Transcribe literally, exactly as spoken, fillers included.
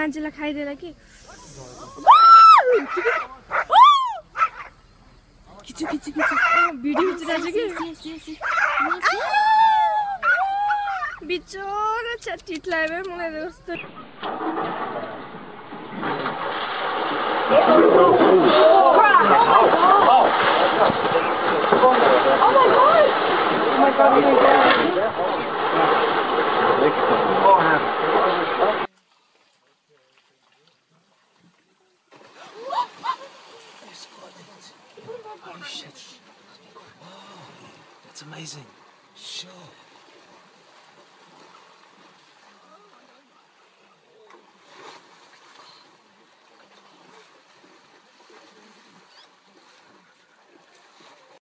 मान्छेलाई खाइदिएर कि खिच्छु खिच्छु खिच्छु भिडियो खिचिरहेको छु कि बिचरा छ टिटलाई भए मलाई जस्तो Holy shit. Wow, that's amazing. Sure.